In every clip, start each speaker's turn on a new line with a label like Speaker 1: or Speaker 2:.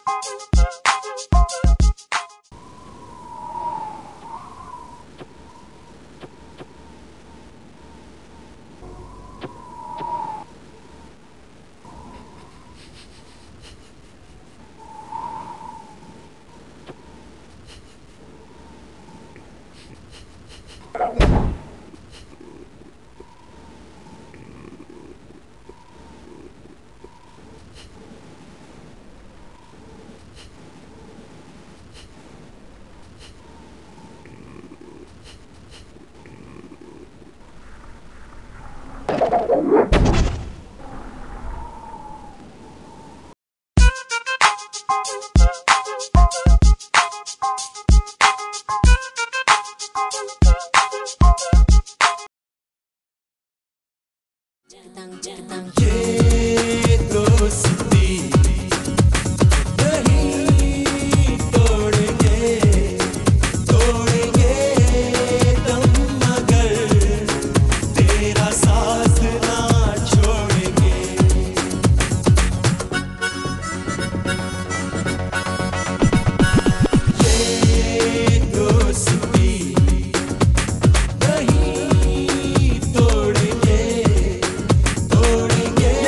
Speaker 1: ये दोस्ती नहीं तोड़ेंगे तोड़ेंगे दम मगर तेरा साथ ना छोड़ेंगे। ये दोस्ती नहीं तोड़ेंगे तोड़ेंगे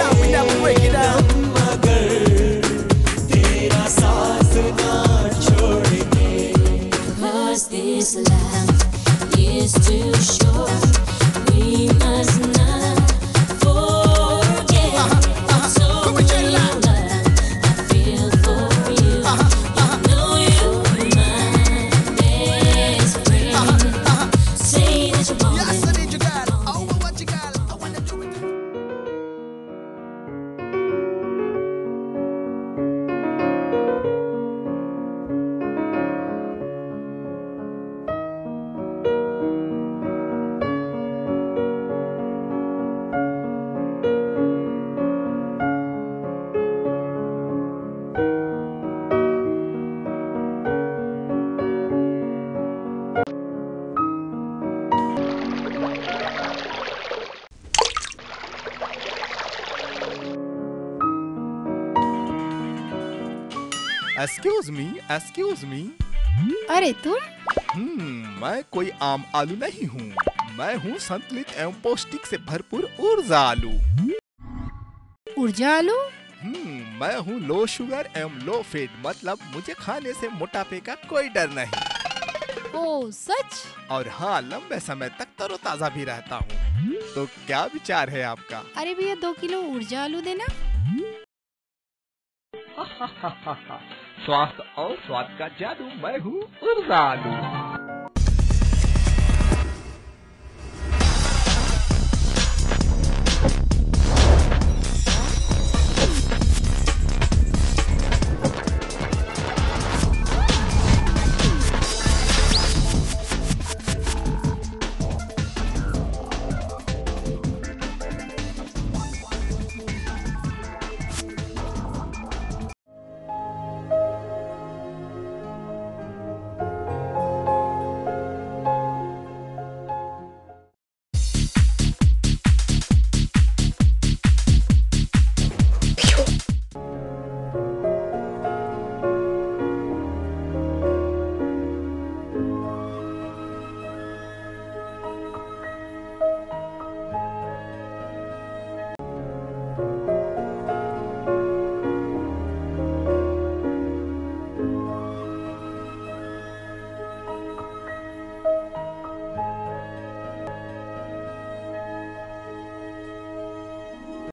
Speaker 1: मगर तेरा साथ ना छोड़ेंगे।
Speaker 2: 'Cause this life is too short, we must not forget. So many love I feel for you. You know you're my best friend. Say that you want it.
Speaker 3: Excuse me.
Speaker 4: अरे तुम?
Speaker 3: मैं कोई आम आलू नहीं हूँ, मैं हूँ संतुलित एवं पौष्टिक से भरपूर ऊर्जा आलू।
Speaker 4: ऊर्जा आलू?
Speaker 3: मैं हूँ लो शुगर एवं लो फैट, मतलब मुझे खाने से मोटापे का कोई डर नहीं।
Speaker 4: ओ सच?
Speaker 3: और हाँ, लंबे समय तक तरोताजा भी रहता हूँ। तो क्या विचार है आपका?
Speaker 4: अरे भैया 2 किलो ऊर्जा आलू देना।
Speaker 3: स्वास्थ्य और स्वाद का जादू, मैं हूँ ऊर्जा आलू।